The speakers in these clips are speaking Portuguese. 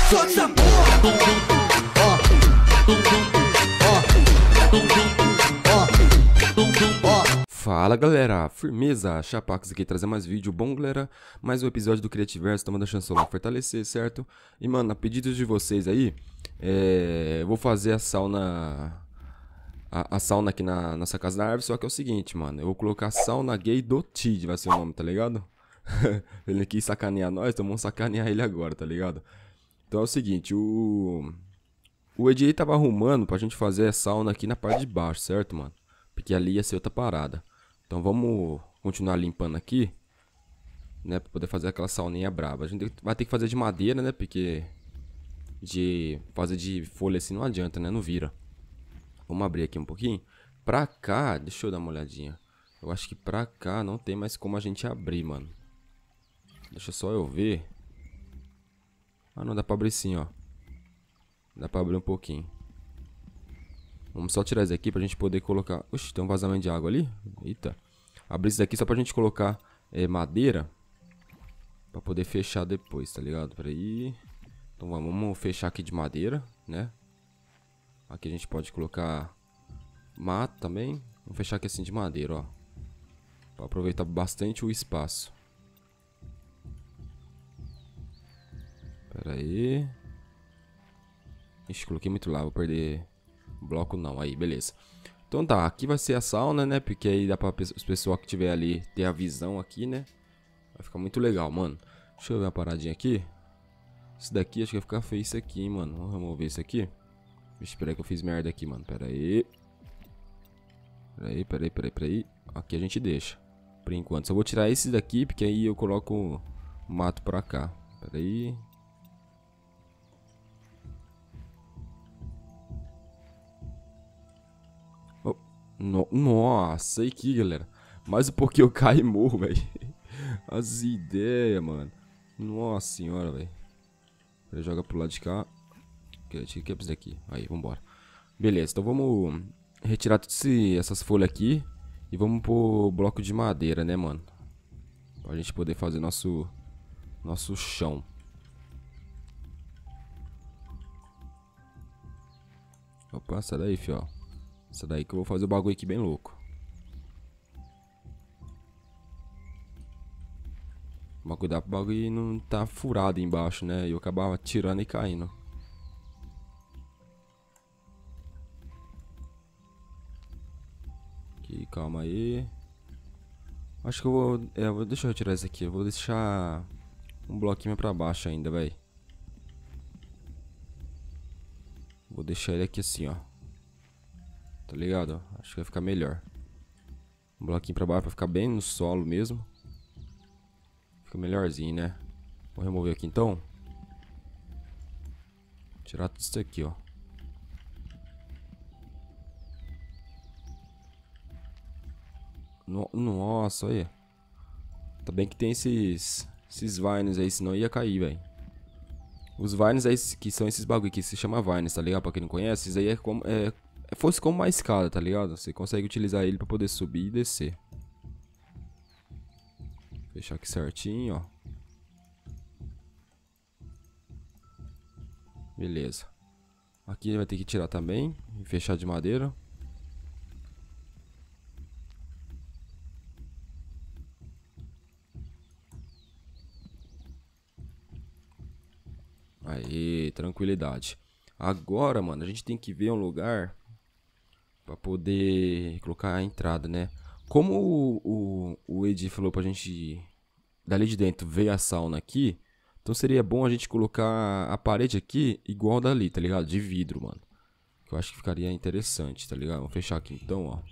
Só essa porra. Fala galera, firmeza, Chapax aqui trazer mais vídeo bom galera, mais um episódio do Creativerso, tamo deixando o celular fortalecer, certo? E mano, a pedido de vocês aí, eu vou fazer a sauna aqui na nossa casa da árvore, só que é o seguinte mano, eu vou colocar sauna gay do Tid, vai ser o nome, tá ligado? Ele quis sacanear nós, então vamos sacanear ele agora, tá ligado? Então é o seguinte, o Edi tava arrumando pra gente fazer a sauna aqui na parte de baixo, certo mano? Porque ali ia ser outra parada. Então vamos continuar limpando aqui, né, pra poder fazer aquela sauninha braba. A gente vai ter que fazer de madeira, né, porque de fazer de folha assim não adianta, né, não vira. Vamos abrir aqui um pouquinho. Pra cá, deixa eu dar uma olhadinha. Eu acho que pra cá não tem mais como a gente abrir, mano. Deixa só eu ver. Ah, não dá pra abrir sim, ó. Dá pra abrir um pouquinho. Vamos só tirar isso aqui pra gente poder colocar... Oxi, tem um vazamento de água ali? Eita. Abrir isso daqui só pra gente colocar madeira. Pra poder fechar depois, tá ligado? Peraí. Então vamos fechar aqui de madeira, né? Aqui a gente pode colocar mato também. Vamos fechar aqui assim de madeira, ó. Pra aproveitar bastante o espaço. Pera aí. Ixi, coloquei muito lá, vou perder... bloco não, aí, beleza. Então tá, aqui vai ser a sauna, né? Porque aí dá pra os pessoal que tiver ali ter a visão aqui, né? Vai ficar muito legal, mano. Deixa eu ver uma paradinha aqui. Isso daqui, acho que vai ficar feio isso aqui, hein, mano. Vamos remover isso aqui. Vixe, peraí que eu fiz merda aqui, mano. Pera aí. Peraí. Aqui a gente deixa. Por enquanto, só vou tirar esse daqui, porque aí eu coloco o mato pra cá. Pera aí. Nossa, aí aqui, galera. Mais um pouquinho eu caio e morro, velho. As ideias, mano. Nossa senhora, velho. Joga pro lado de cá. Tira que é isso daqui. Aí, vambora. Beleza, então vamos retirar todas essas folhas aqui. E vamos pôr bloco de madeira, né, mano? Pra gente poder fazer nosso chão. Opa, sai daí, fio. Essa daí que eu vou fazer o bagulho aqui bem louco. Mas cuidar pro bagulho não tá furado embaixo, né? E eu acabava tirando e caindo. Aqui, calma aí. Acho que eu vou... deixa eu retirar isso aqui. Eu vou deixar um bloquinho pra baixo ainda, velho. Vou deixar ele aqui assim, ó. Tá ligado? Acho que vai ficar melhor. Um bloquinho pra baixo pra ficar bem no solo mesmo. Fica melhorzinho, né? Vou remover aqui então. Tirar tudo isso aqui, ó. Nossa, olha. Tá bem que tem esses vines aí, senão ia cair, velho. Os vines aí, que são esses bagulho que se chama vines, tá ligado? Pra quem não conhece, isso aí é como... fosse como uma escada, tá ligado? Você consegue utilizar ele pra poder subir e descer. Fechar aqui certinho, ó. Beleza. Aqui vai ter que tirar também. E fechar de madeira. Aí, tranquilidade. Agora, mano, a gente tem que ver um lugar pra poder colocar a entrada, né? Como o Edi falou pra gente dali de dentro ver a sauna aqui, então seria bom a gente colocar a parede aqui igual dali, tá ligado? De vidro, mano. Que eu acho que ficaria interessante, tá ligado? Vamos fechar aqui então, ó.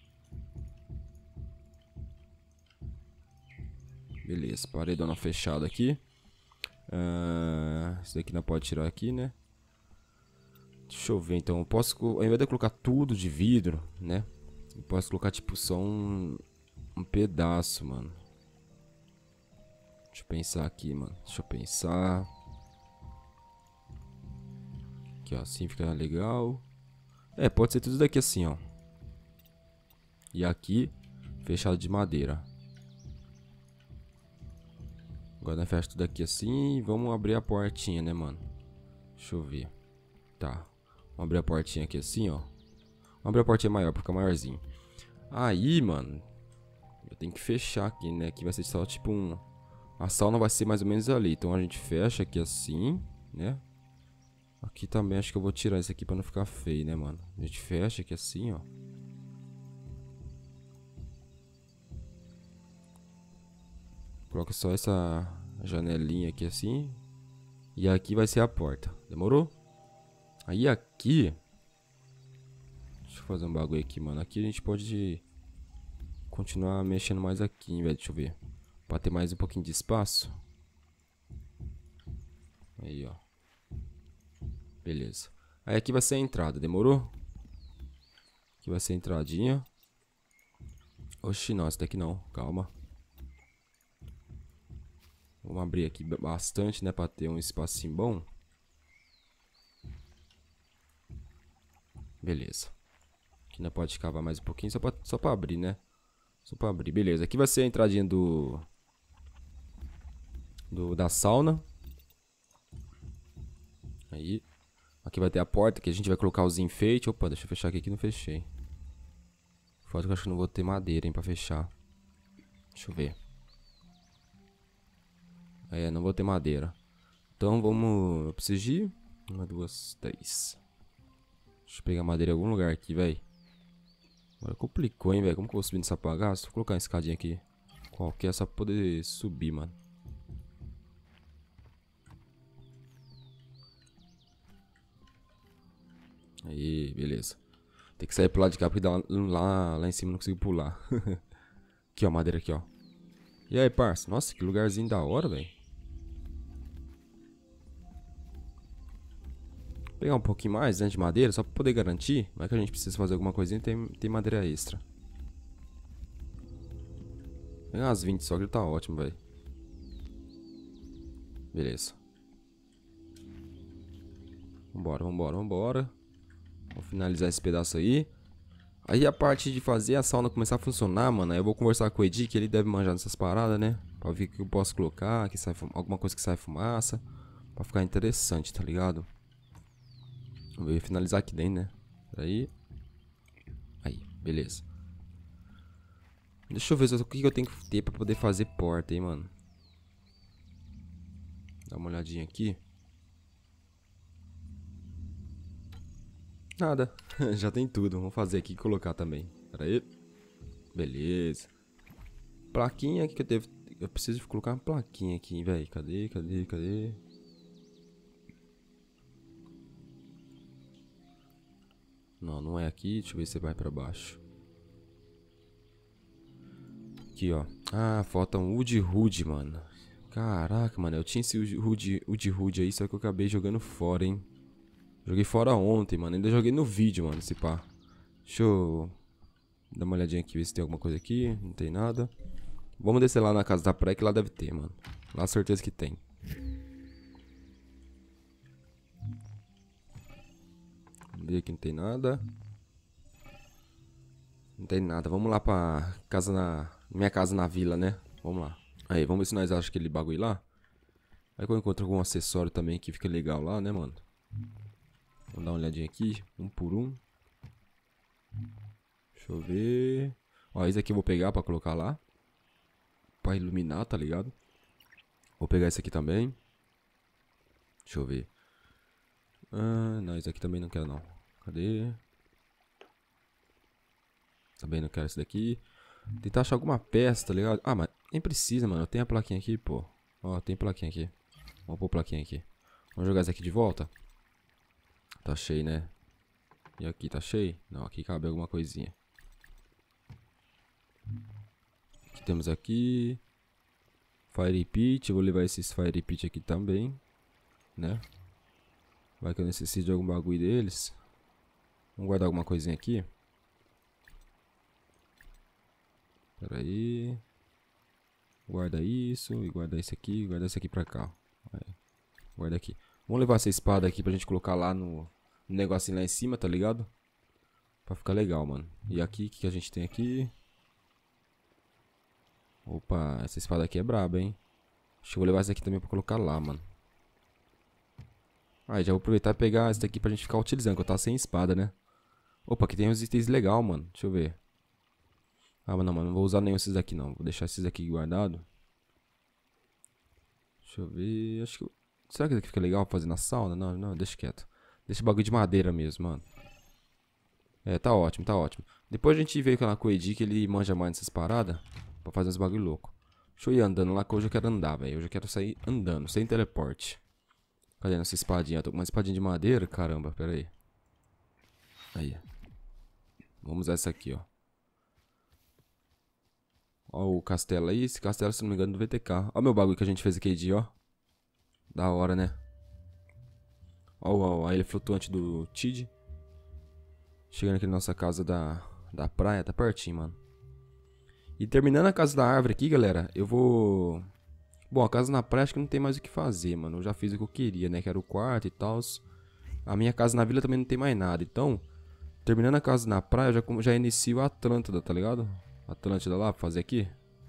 Beleza, paredona fechada aqui. Isso daqui não pode tirar aqui, né? Deixa eu ver, então, eu posso, ao invés de eu colocar tudo de vidro, né? Eu posso colocar, tipo, só um pedaço, mano. Deixa eu pensar aqui, mano. Deixa eu pensar. Aqui, ó, assim fica legal. Pode ser tudo daqui assim, ó. E aqui, fechado de madeira. Agora nós fecha tudo aqui assim e vamos abrir a portinha, né, mano? Deixa eu ver. Tá. Vamos abrir a portinha aqui assim, ó. Vamos abrir a portinha maior pra ficar maiorzinho. Aí, mano. Eu tenho que fechar aqui, né? Aqui vai ser só tipo um... A sauna vai ser mais ou menos ali. Então a gente fecha aqui assim, né? Aqui também acho que eu vou tirar isso aqui pra não ficar feio, né, mano? A gente fecha aqui assim, ó. Coloca só essa janelinha aqui assim. E aqui vai ser a porta. Demorou? Aí aqui... Deixa eu fazer um bagulho aqui, mano. Aqui a gente pode continuar mexendo mais aqui, velho. Deixa eu ver. Pra ter mais um pouquinho de espaço. Aí, ó. Beleza. Aí aqui vai ser a entrada, demorou? Aqui vai ser a entradinha. Oxi, não, essa daqui não. Calma. Vamos abrir aqui bastante, né? Pra ter um espacinho bom. Beleza. Aqui não pode cavar mais um pouquinho, só pra abrir, né? Só pra abrir, beleza. Aqui vai ser a entradinha da sauna. Aí. Aqui vai ter a porta que a gente vai colocar os enfeites. Opa, deixa eu fechar aqui que não fechei. Foda que eu acho que não vou ter madeira, hein, pra fechar. Deixa eu ver. É, não vou ter madeira. Então vamos... Eu preciso de... 1, 2, 3. Deixa eu pegar madeira em algum lugar aqui, velho. Agora complicou, hein, velho. Como que eu vou subir nessa bagaça? Vou colocar uma escadinha aqui. Qualquer, só pra poder subir, mano. Aí, beleza. Tem que sair pro lado de cá, porque lá em cima não consigo pular. Aqui, ó, madeira aqui, ó. E aí, parça? Nossa, que lugarzinho da hora, velho. Pegar um pouquinho mais, né, de madeira, só pra poder garantir. Vai que a gente precisa fazer alguma coisinha e tem madeira extra. Pegar umas 20 só que tá ótimo, velho. Beleza. Vambora, vambora, vambora. Vou finalizar esse pedaço aí. Aí a parte de fazer a sauna começar a funcionar, mano, aí eu vou conversar com o Edi, que ele deve manjar nessas paradas, né? Pra ver o que eu posso colocar, que sai alguma coisa que sai fumaça. Pra ficar interessante, tá ligado? Vou finalizar aqui dentro, né? Peraí. Aí, beleza. Deixa eu ver o que eu tenho que ter pra poder fazer porta, hein, mano. Dá uma olhadinha aqui. Nada. Já tem tudo. Vamos fazer aqui e colocar também. Pera aí. Beleza. Plaquinha aqui que eu devo... Eu preciso colocar uma plaquinha aqui, velho. Cadê, cadê, cadê? Não, não é aqui. Deixa eu ver se vai pra baixo. Aqui, ó. Ah, falta um Wood, mano. Caraca, mano. Eu tinha esse Wood aí, só que eu acabei jogando fora, hein. Joguei fora ontem, mano. Ainda joguei no vídeo, mano, esse pá. Deixa eu dar uma olhadinha aqui, ver se tem alguma coisa aqui. Não tem nada. Vamos descer lá na casa da praia, que lá deve ter, mano. Lá certeza que tem. Vamos ver aqui, não tem nada. Não tem nada. Vamos lá pra casa minha casa na vila, né? Vamos lá. Aí, vamos ver se nós achamos aquele bagulho lá. Aí que eu encontro algum acessório também que fica legal lá, né, mano? Vamos dar uma olhadinha aqui, um por um. Deixa eu ver. Ó, esse aqui eu vou pegar pra colocar lá. Pra iluminar, tá ligado? Vou pegar esse aqui também. Deixa eu ver. Ah, não, esse aqui também não quero não. Cadê? Também não quero esse daqui. Tentar achar alguma peça, tá ligado? Ah, mas nem precisa, mano. Eu tenho a plaquinha aqui, pô. Ó, tem plaquinha aqui. Vamos pôr plaquinha aqui. Vamos jogar esse aqui de volta. Tá cheio, né? E aqui, tá cheio? Não, aqui cabe alguma coisinha. O que temos aqui? Fire Pit. Eu vou levar esses Fire Pit aqui também, né? Vai que eu necessito de algum bagulho deles. Vamos guardar alguma coisinha aqui. Pera aí. Guarda isso. E guarda esse aqui. Guarda esse aqui pra cá. Aí. Guarda aqui. Vamos levar essa espada aqui pra gente colocar lá no negocinho lá em cima, tá ligado? Pra ficar legal, mano. E aqui, o que a gente tem aqui? Opa, essa espada aqui é braba, hein? Acho que eu vou levar essa aqui também pra colocar lá, mano. Aí, já vou aproveitar e pegar esse daqui pra gente ficar utilizando, que eu tava sem espada, né? Opa, aqui tem uns itens legal, mano. Deixa eu ver. Ah, mas não, mano. Não vou usar nenhum desses daqui, não. Vou deixar esses aqui guardados. Deixa eu ver. Acho que... Será que esse aqui fica legal pra fazer na sauna? Não, não, deixa quieto. Deixa o bagulho de madeira mesmo, mano. É, tá ótimo, tá ótimo. Depois a gente veio com o Edi, que ele manja mais nessas paradas. Pra fazer uns bagulho louco. Deixa eu ir andando lá, que hoje eu quero andar, velho. Hoje eu quero sair andando, sem teleporte. Cadê nossa espadinha? Eu tô com uma espadinha de madeira, caramba, pera aí. Aí. Vamos usar essa aqui, ó. Ó o castelo aí. Esse castelo, se não me engano, do VTK. Ó meu bagulho que a gente fez aquele dia, ó. Da hora, né? Ó a ilha flutuante do Tid. Chegando aqui na nossa casa da praia. Tá pertinho, mano. E terminando a casa da árvore aqui, galera, eu vou... Bom, a casa na praia acho que não tem mais o que fazer, mano. Eu já fiz o que eu queria, né? Que era o quarto e tal. A minha casa na vila também não tem mais nada. Então, terminando a casa na praia, eu já inicio a Atlântida, tá ligado? Atlântida lá, pra fazer aqui.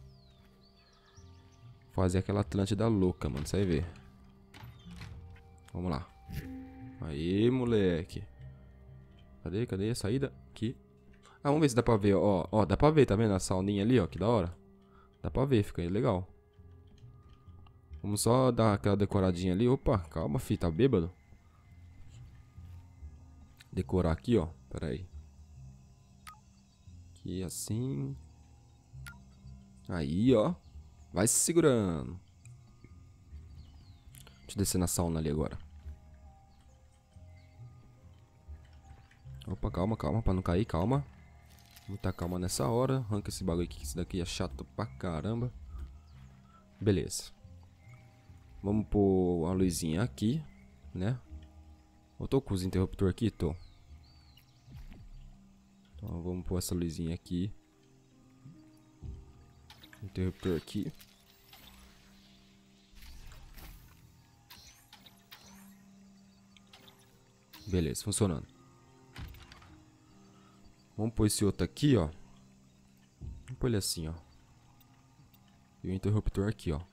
Fazer aquela Atlântida louca, mano. Você vai ver. Vamos lá. Aí, moleque. Cadê a saída? Aqui. Ah, vamos ver se dá pra ver, ó. Ó, dá pra ver, tá vendo? A sauninha ali, ó. Que da hora. Dá pra ver, fica aí legal. Vamos só dar aquela decoradinha ali. Opa, calma, fi, tá bêbado? Decorar aqui, ó. Pera aí. Aqui, assim. Aí, ó. Vai se segurando. Deixa eu descer na sauna ali agora. Opa, calma, calma, pra não cair, calma. Muita calma nessa hora. Arranca esse bagulho aqui, que esse daqui é chato pra caramba. Beleza. Vamos pôr a luzinha aqui, né? Eu tô com os interruptores aqui, tô. Então vamos pôr essa luzinha aqui. Interruptor aqui. Beleza, funcionando. Vamos pôr esse outro aqui, ó. Vamos pôr ele assim, ó. E o interruptor aqui, ó.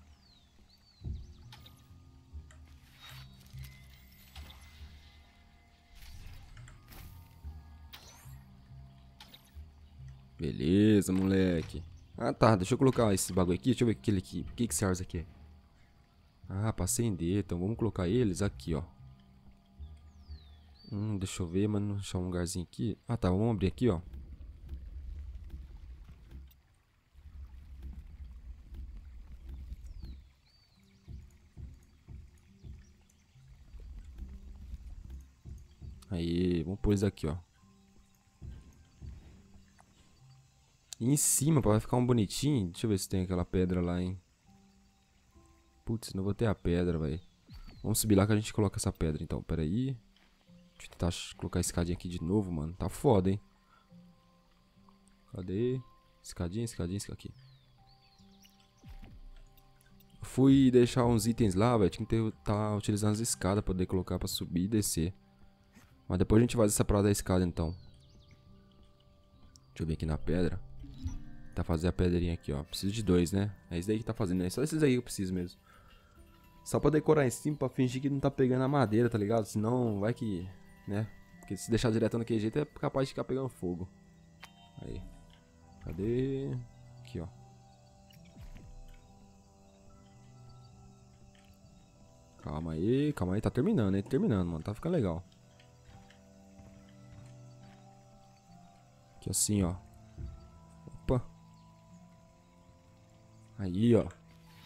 Beleza, moleque. Ah, tá. Deixa eu colocar esse bagulho aqui. Deixa eu ver aquele aqui. O que serve isso aqui? Ah, pra acender. Então vamos colocar eles aqui, ó. Deixa eu ver, mano. Deixa um lugarzinho aqui. Ah, tá. Vamos abrir aqui, ó. Aí, vamos pôr eles aqui, ó. E em cima, pra ficar um bonitinho. Deixa eu ver se tem aquela pedra lá, hein. Putz, não vou ter a pedra, velho. Vamos subir lá que a gente coloca essa pedra, então. Pera aí. Deixa eu tentar colocar a escadinha aqui de novo, mano. Tá foda, hein. Cadê? Escadinha, escadinha, aqui. Fui deixar uns itens lá, velho. Tinha que tá utilizando as escadas pra poder colocar pra subir e descer. Mas depois a gente faz essa parada da escada, então. Deixa eu ver aqui na pedra. Tá fazendo a pedrinha aqui, ó. Preciso de 2, né? É isso daí que tá fazendo, né? Só esses aí que eu preciso mesmo. Só pra decorar em cima, pra fingir que não tá pegando a madeira, tá ligado? Senão vai que, né? Porque se deixar direto naquele jeito é capaz de ficar pegando fogo. Aí. Cadê? Aqui, ó. Calma aí, tá terminando, hein? Terminando, mano. Tá ficando legal. Aqui assim, ó. Opa. Aí, ó.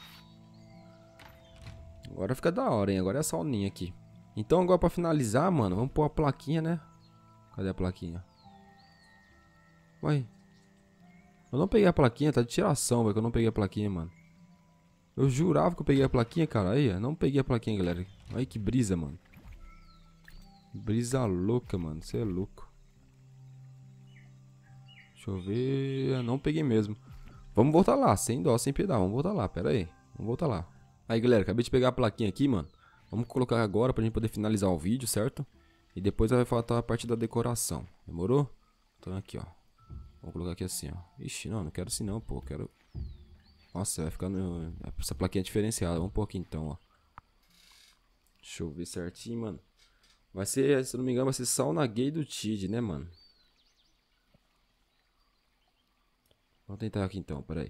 Agora fica da hora, hein? Agora é a sauninha aqui. Então agora pra finalizar, mano, vamos pôr a plaquinha, né? Cadê a plaquinha? Uai. Eu não peguei a plaquinha, tá de tiração, velho, que eu não peguei a plaquinha, mano. Eu jurava que eu peguei a plaquinha, cara. Aí, eu não peguei a plaquinha, galera. Olha que brisa, mano. Brisa louca, mano. Você é louco. Deixa eu ver. Eu não peguei mesmo. Vamos voltar lá, sem dó, sem piedade. Vamos voltar lá, pera aí. Vamos voltar lá. Aí, galera, acabei de pegar a plaquinha aqui, mano. Vamos colocar agora pra gente poder finalizar o vídeo, certo? E depois vai faltar a parte da decoração. Demorou? Então aqui, ó. Vamos colocar aqui assim, ó. Ixi, não quero assim não, pô. Quero... Nossa, vai ficar no... Essa plaquinha é diferenciada. Vamos pôr aqui então, ó. Deixa eu ver certinho, mano. Vai ser, se eu não me engano, vai ser sauna gay do Tid, né, mano? Vamos tentar aqui então, peraí.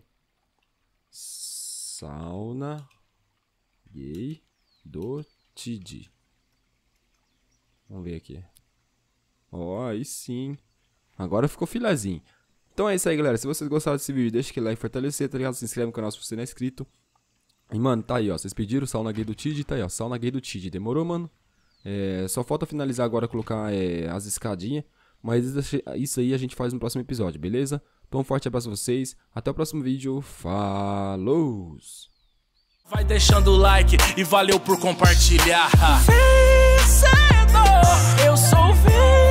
Sauna gay do Tid. Vamos ver aqui. Ó, aí sim. Agora ficou filezinho. Então é isso aí, galera. Se vocês gostaram desse vídeo, deixa aquele like e fortalecer, tá ligado? Se inscreve no canal se você não é inscrito. E, mano, tá aí, ó. Vocês pediram sauna gay do Tid, tá aí, ó. Sauna gay do Tid. Demorou, mano? Só falta finalizar agora, colocar as escadinhas. Mas isso aí a gente faz no próximo episódio, beleza? Então um forte abraço a vocês. Até o próximo vídeo. Falou! Vai deixando o like e valeu por compartilhar. Eu sou